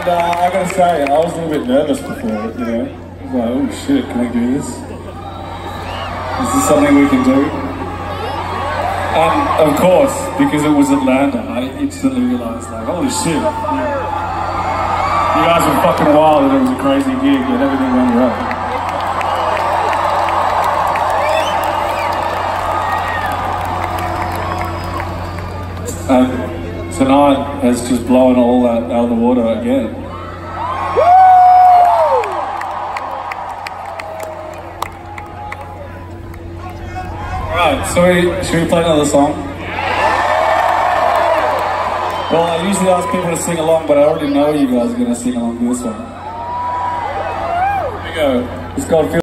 And I gotta say, I was a little bit nervous before it, you know. I was like, oh shit, can we do this? Is this something we can do? And of course, because it was Atlanta, I instantly realized, like, holy shit. You guys were fucking wild and it was a crazy gig and everything went right. And tonight has just blown all that out of the water again. Alright, so should we play another song? Well, I usually ask people to sing along, but I already know you guys are going to sing along to this one. Here we go. It's called